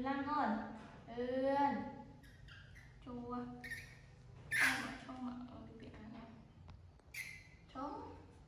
lăn rồi ươn chua cho mà ở cái việc này chó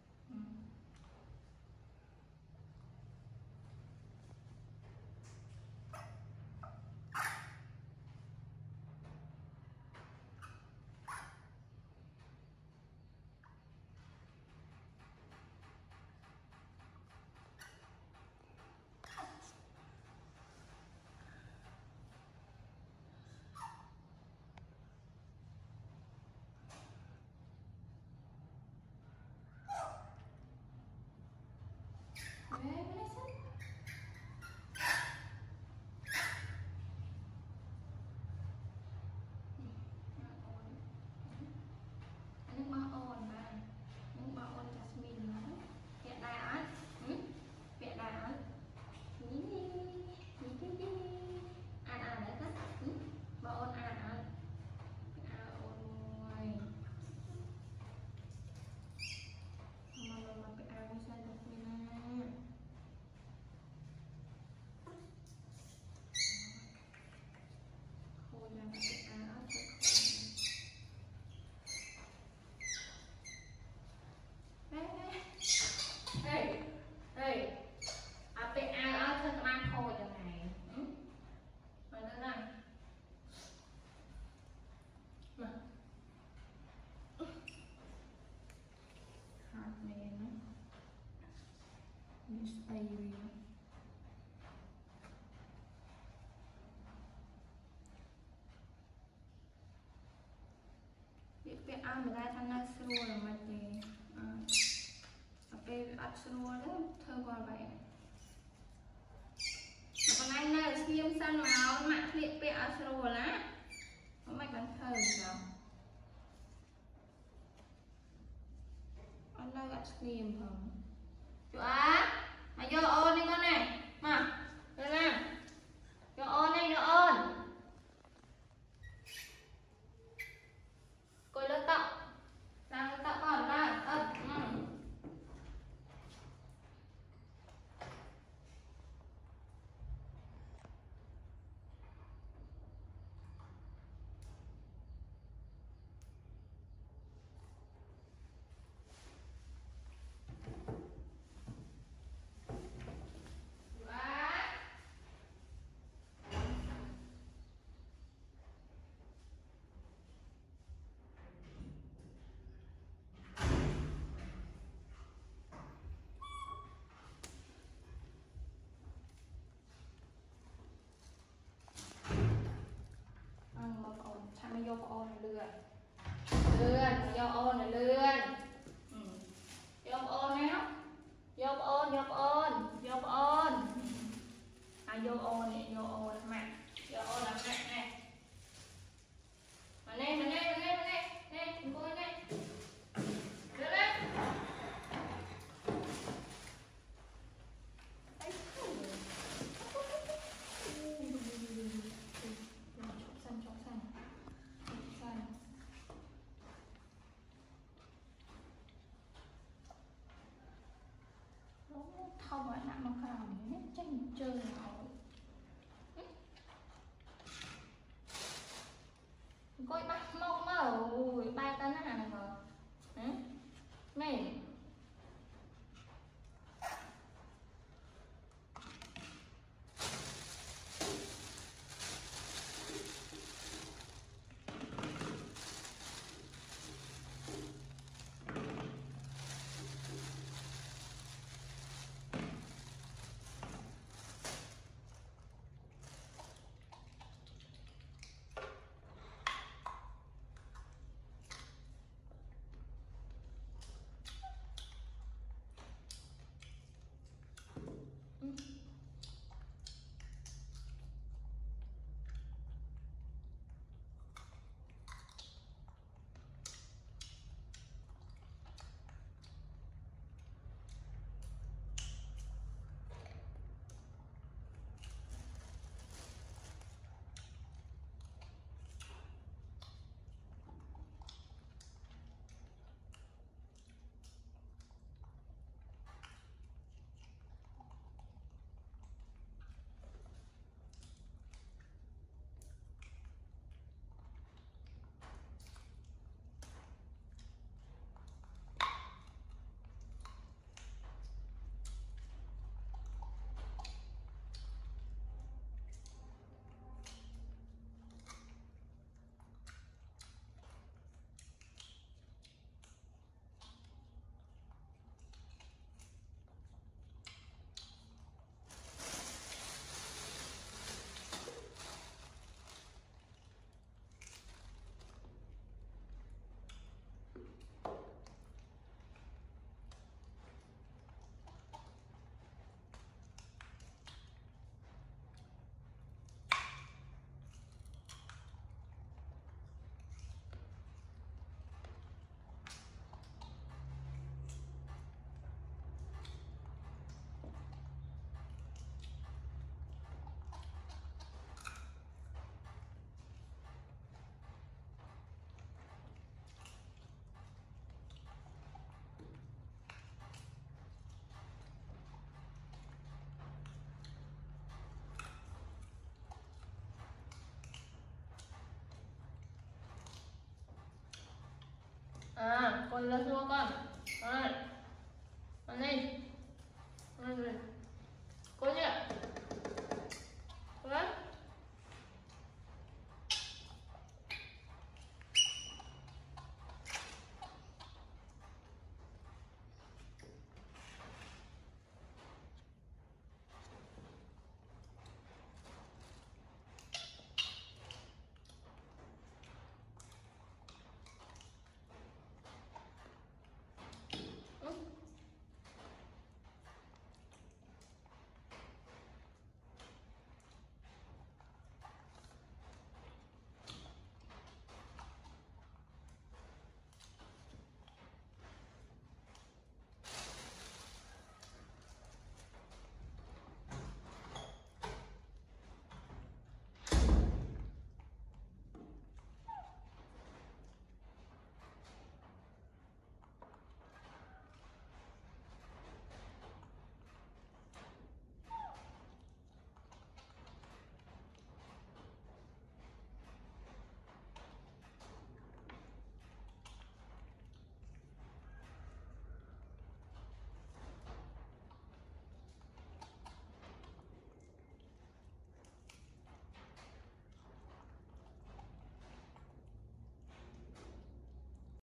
việc ăn người ta thằng nào xua là mà thì cái ăn xua đó thơ qua vậy còn anh này xiêm xanh màu mạng liệt về ăn xua lá không mày còn thơ sao anh này ăn xiêm không chú á mày vô ôn đi con này mà đây nè vô ôn đi vô ôn coi lớp tạo làm lớp tạo còn ra mày vô ôn này lươn vô ôn này lươn vô ôn nào vô ôn vô ôn vô ôn vô ôn này vô ôn mẹ vô ôn là mẹ này mà đây nè coi này được đấy không phải nặng mà khảo nó tranh chơi nào coi bắt mông mà ui ba tấn này mà mày Con lên xuống con. Con lên. Con nhỉ.